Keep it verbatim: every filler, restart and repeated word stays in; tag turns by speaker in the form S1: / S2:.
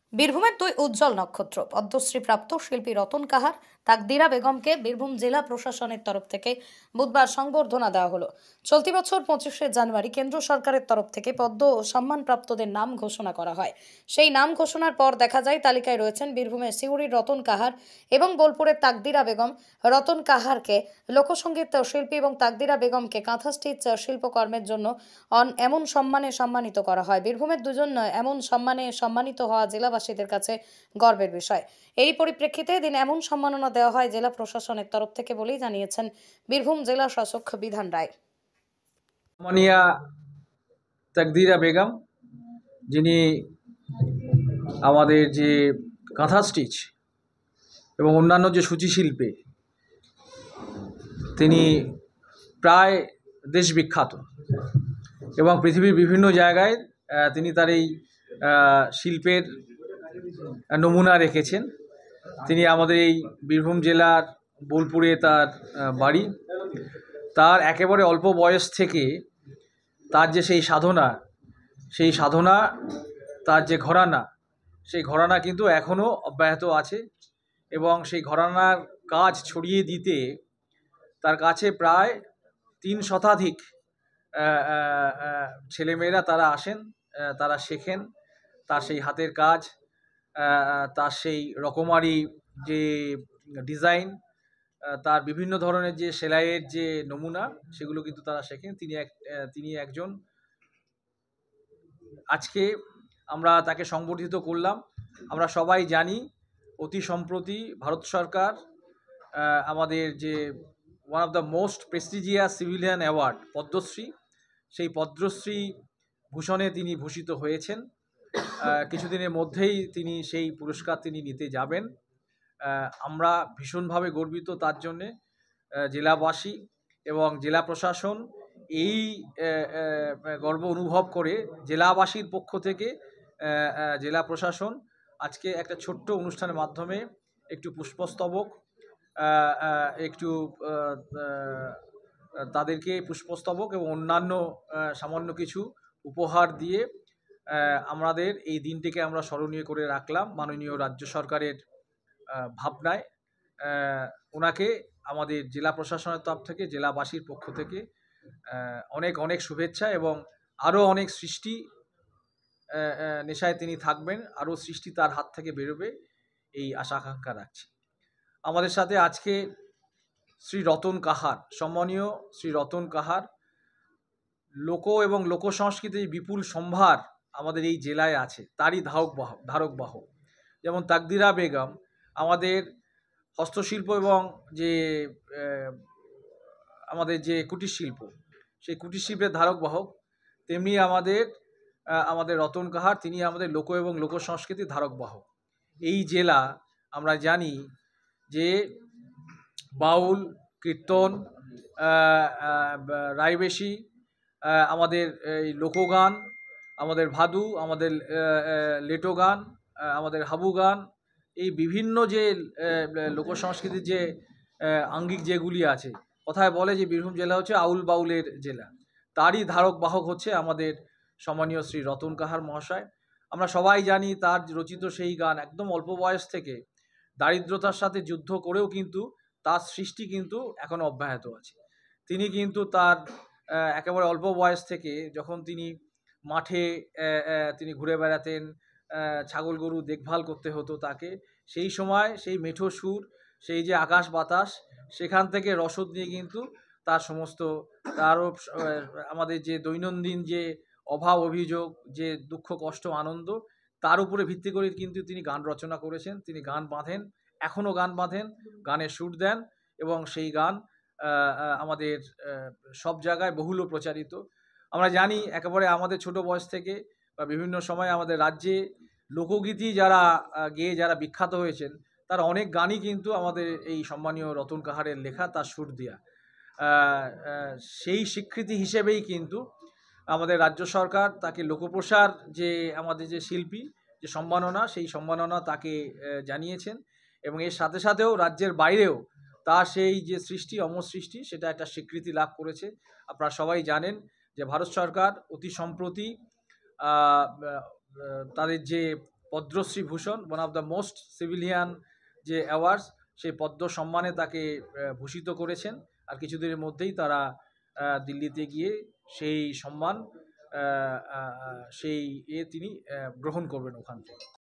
S1: বীরভূমের দুই উজ্জ্বল নক্ষত্র পদ্মশ্রী প্রাপ্ত শিল্পী রতন কাহার তাকদিরা বেগমকে বীরভূম জেলা প্রশাসনের তরফ থেকে বুধবার সংবর্ধনা দেওয়া হলো। চলতি বছর পঁচিশে জানুয়ারি কেন্দ্র সরকারের তরফ থেকে পদ্ম ও সম্মানপ্রাপ্তদের নাম ঘোষণা করা হয়। সেই নাম ঘোষণার পর দেখা যায় তালিকায় রয়েছেন বীরভূমের সিউড়ির রতন কাহার এবং বোলপুরের তাকদিরা বেগম। রতন কাহারকে লোকসঙ্গীত শিল্পী এবং তাকদিরা বেগমকে কাঁথা স্টিচ শিল্পকর্মের জন্য অন এমন সম্মানে সম্মানিত করা হয়। বীরভূমের দুজন এমন সম্মানে সম্মানিত হওয়া জেলাবাসীদের কাছে গর্বের বিষয়। এই পরিপ্রেক্ষিতে দিন এমন সম্মাননা দেওয়া হয় জেলা প্রশাসনের তরফ থেকে বলেই জানিয়েছেন বীরভূম জেলা শাসক বিধান রায়।
S2: মানিয়া তাকদিরা বেগম, যিনি আমাদের যে কাঁথা স্টিচ এবং অন্যান্য যে সূচি শিল্পে তিনি প্রায় দেশ বিখ্যাত এবং পৃথিবীর বিভিন্ন জায়গায় তিনি তার এই শিল্পের নমুনা রেখেছেন। তিনি আমাদের এই বীরভূম জেলার বোলপুরে তার বাড়ি। তার একেবারে অল্প বয়স থেকে তার যে সেই সাধনা সেই সাধনা তার যে ঘরানা সেই ঘরানা কিন্তু এখনও অব্যাহত আছে এবং সেই ঘরানার কাজ ছড়িয়ে দিতে তার কাছে প্রায় তিন শতাধিক ছেলেমেয়েরা তারা আসেন, তারা শেখেন তার সেই হাতের কাজ, তার সেই রকমারি যে ডিজাইন, তার বিভিন্ন ধরনের যে সেলাইয়ের যে নমুনা সেগুলো কিন্তু তারা শেখেন। তিনি এক তিনি একজন আজকে আমরা তাকে সংবর্ধিত করলাম। আমরা সবাই জানি অতি সম্প্রতি ভারত সরকার আমাদের যে one of the most prestigious civilian award Padmashri, সেই পদ্মশ্রী ভূষণে তিনি ভূষিত হয়েছেন। কিছুদিনের মধ্যেই তিনি সেই পুরস্কার তিনি নিতে যাবেন। আমরা ভীষণভাবে গর্বিত তার জন্যে। জেলাবাসী এবং জেলা প্রশাসন এই গর্ব অনুভব করে জেলাবাসীর পক্ষ থেকে জেলা প্রশাসন আজকে একটা ছোট্ট অনুষ্ঠানের মাধ্যমে একটু পুষ্পস্তবক একটু তাদেরকে পুষ্পস্তবক এবং অন্যান্য সামান্য কিছু উপহার দিয়ে আমাদের এই দিনটিকে আমরা স্মরণীয় করে রাখলাম। মাননীয় রাজ্য সরকারের ভাবনায় ওনাকে আমাদের জেলা প্রশাসনের তরফ থেকে জেলাবাসীর পক্ষ থেকে অনেক অনেক শুভেচ্ছা এবং আরও অনেক সৃষ্টি নেশায় তিনি থাকবেন, আরও সৃষ্টি তার হাত থেকে বেরোবে এই আশা আকাঙ্ক্ষা রাখছি। আমাদের সাথে আজকে শ্রী রতন কাহার, সম্মানীয় শ্রী রতন কাহার, লোক এবং লোক সংস্কৃতির বিপুল সম্ভার আমাদের এই জেলায় আছে, তারই ধারক বাহক ধারক বাহক। যেমন তাকদিরা বেগম আমাদের হস্তশিল্প এবং যে আমাদের যে কুটির শিল্প সেই কুটির শিল্পের ধারক বাহক, তেমনি আমাদের আমাদের রতন কাহার তিনি আমাদের লোক এবং লোক সংস্কৃতির ধারক বাহক। এই জেলা আমরা জানি যে বাউল, কীর্তন, রায়বেশি, আমাদের এই লোকগান, আমাদের ভাদু, আমাদের লেটো গান, আমাদের হাবু গান, এই বিভিন্ন যে লোক সংস্কৃতির যে আঙ্গিক যেগুলি আছে, কথায় বলে যে বীরভূম জেলা হচ্ছে আউল বাউলের জেলা, তারই ধারক বাহক হচ্ছে আমাদের সম্মানীয় শ্রী রতন কাহার মহাশয়। আমরা সবাই জানি তার রচিত সেই গান একদম অল্প বয়স থেকে দারিদ্রতার সাথে যুদ্ধ করেও কিন্তু তার সৃষ্টি কিন্তু এখন অব্যাহত আছে। তিনি কিন্তু তার একেবারে অল্প বয়স থেকে যখন তিনি মাঠে তিনি ঘুরে বেড়াতেন, ছাগল গরু দেখভাল করতে হতো তাকে, সেই সময় সেই মেঠো সুর, সেই যে আকাশ বাতাস, সেখান থেকে রসদ নিয়ে কিন্তু তার সমস্ত তারও আমাদের যে দৈনন্দিন যে অভাব অভিযোগ, যে দুঃখ কষ্ট আনন্দ, তার উপরে ভিত্তি করে কিন্তু তিনি গান রচনা করেছেন। তিনি গান বাঁধেন, এখনও গান বাঁধেন, গানের সুর দেন এবং সেই গান আমাদের সব জায়গায় বহুল প্রচারিত। আমরা জানি একেবারে আমাদের ছোট বয়স থেকে বা বিভিন্ন সময় আমাদের রাজ্যে লোকগীতি যারা গেয়ে যারা বিখ্যাত হয়েছেন তার অনেক গানই কিন্তু আমাদের এই সম্মানীয় রতন কাহারের লেখা, তার সুর দেয়া। সেই স্বীকৃতি হিসেবেই কিন্তু আমাদের রাজ্য সরকার তাকে লোকপ্রসার যে আমাদের যে শিল্পী যে সম্মাননা, সেই সম্মাননা তাকে জানিয়েছেন এবং এর সাথে সাথেও রাজ্যের বাইরেও তার সেই যে সৃষ্টি অমর সৃষ্টি সেটা একটা স্বীকৃতি লাভ করেছে। আপনারা সবাই জানেন যে ভারত সরকার অতি সম্প্রতি তাদের যে Padmashri Bhushan, one of the most civilian যে অ্যাওয়ার্ডস, সেই পদ্ম সম্মানে তাকে ভূষিত করেছেন। আর কিছুদিনের মধ্যেই তারা দিল্লিতে গিয়ে সেই সম্মান সেই এ তিনি গ্রহণ করবেন ওখান থেকে।